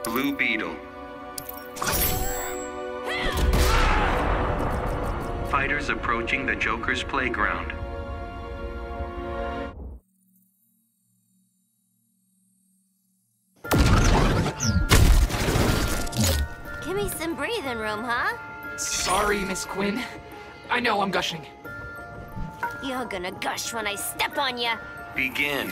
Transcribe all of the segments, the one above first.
Blue Beetle. Fighters approaching the Joker's playground. Give me some breathing room, huh? Sorry, Miss Quinn. I know I'm gushing. You're gonna gush when I step on ya. Begin.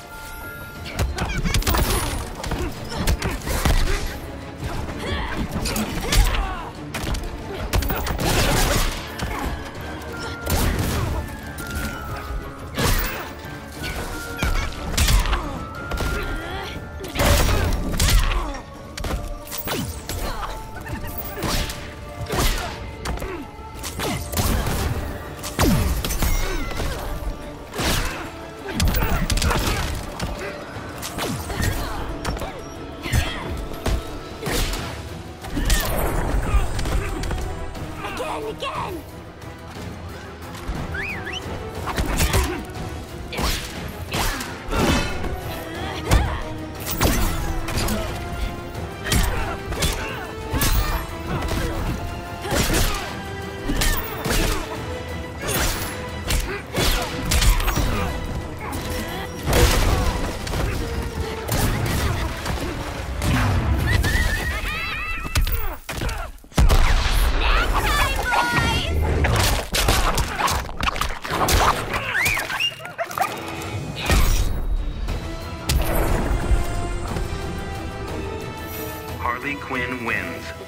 Again! Harley Quinn wins.